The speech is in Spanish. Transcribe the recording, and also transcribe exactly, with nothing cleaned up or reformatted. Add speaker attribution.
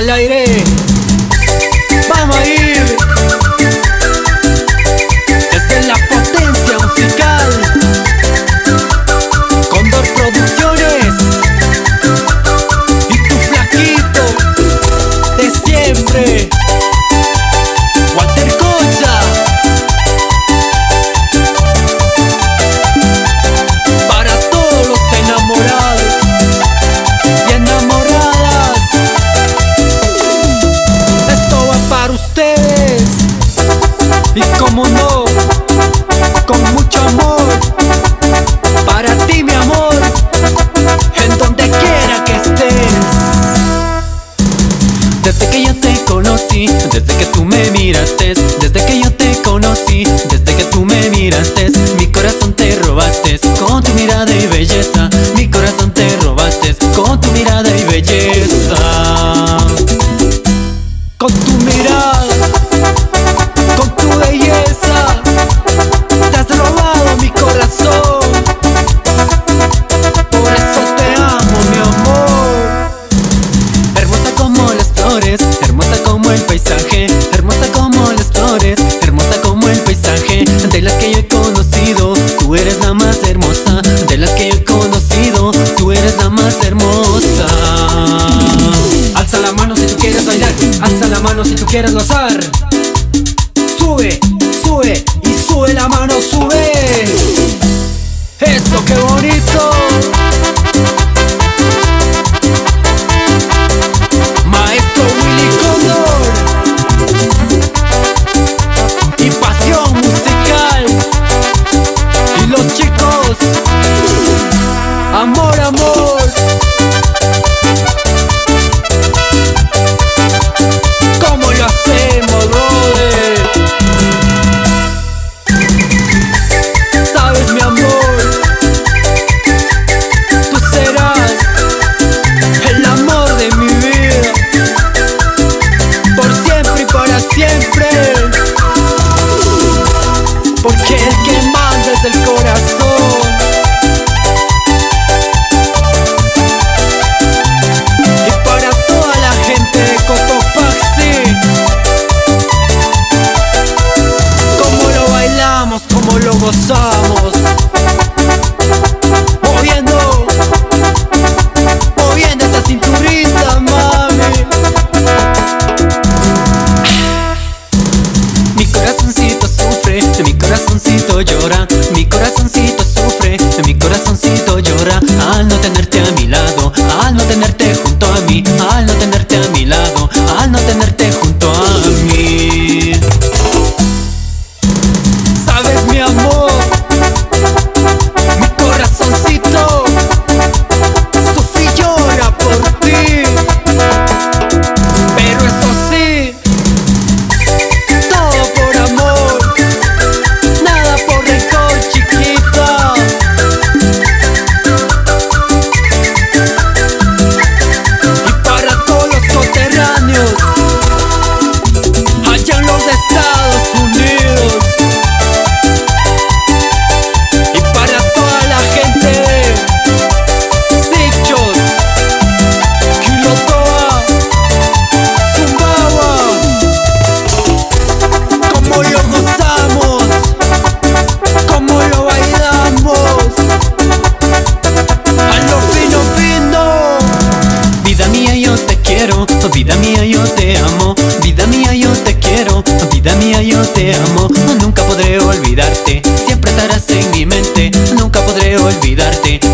Speaker 1: al aire. Vamos a ir desde la potencia musical. Cóndor Producciones y tu flaquito de siempre, Walter Concha. Para todos los enamorados y enamoradas, esto va para ustedes. Y como no, con mucho amor para ti, mi amor, en donde quiera que estés. Desde que yo te conocí, desde que tú me miraste, desde que yo te conocí, desde que tú me miraste, mi corazón te robaste con tu mirada y belleza. Mi corazón te robaste con tu mirada y belleza. Con tu mirada, con tu belleza, te has robado mi corazón. Por eso te amo, mi amor. Hermosa como las flores, hermosa como el paisaje, hermosa como las flores, hermosa como el paisaje. De las que yo he conocido, tú eres la más hermosa. De las que yo he conocido, tú eres la más hermosa. Alza la mano si tú quieres bailar, alza la mano si tú quieres gozar. Sube, sube y sube la mano, sube. Eso, qué bonito. Maestro Willy Cóndor y Pasión Musical. Y los chicos, amor, amor. ¿Cómo lo hacemos, brother? Sabes, mi amor, tú serás el amor de mi vida, por siempre y para siempre. Porque el que manda es el corazón. Y para toda la gente de Cotopaxi, como lo bailamos, como lo gozamos, moviendo, moviendo esa cinturita, mami. Mi corazoncito sufre, mi corazoncito llora, mi corazoncito sufre, mi corazoncito llora. Al no tenerte a mi lado, al no tenerte junto a mí, al no tenerte a mi lado, al no tenerte junto a mí. Sabes, mi amor, mi corazoncito sufre y llora por ti. Pero eso sí, todo por amor, nada por rencor, chiquita. Y para todos los coterráneos allá en los Estados Unidos, y para toda la gente de Sichos, Quilotoa, Sumbawa, como lo gozamos, como lo bailamos, a lo fino fino. Vida mía, yo te quiero, vida mía, yo te amo, vida mía, yo te quiero, vida mía, yo te amo. Nunca podré olvidarte, siempre estarás en mi mente, nunca podré olvidarte,